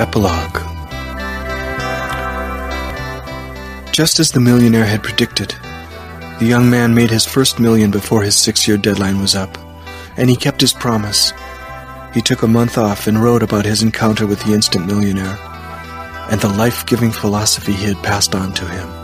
Epilogue. Just as the millionaire had predicted, the young man made his first million before his 6-year deadline was up, and he kept his promise. He took a month off and wrote about his encounter with the instant millionaire and the life-giving philosophy he had passed on to him.